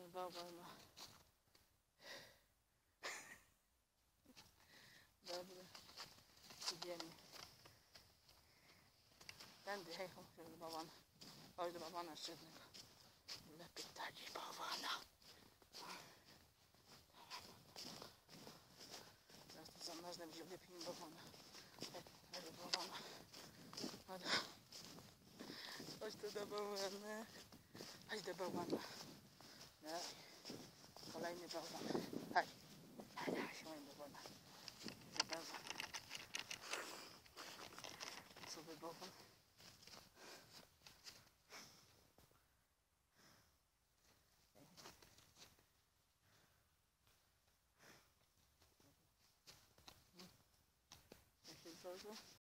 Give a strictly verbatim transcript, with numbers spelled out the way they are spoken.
bałwana. Dobra, idziemy. Tędy, hej, chodź do bałwana. Chodź do bałwana jeszcze jednego. Lepiej dać bałwana. Teraz to sam nasz będzie lepiej bałwana. Hej, hej do bałwana. Chodź, chodź tu do bałwana. Chodź do bałwana. No. Kolejny bałwan. Hej. Hej, hej, się moim bałwana. Gdzie bałwan? Co by bałwan? Jak się zdarzyło?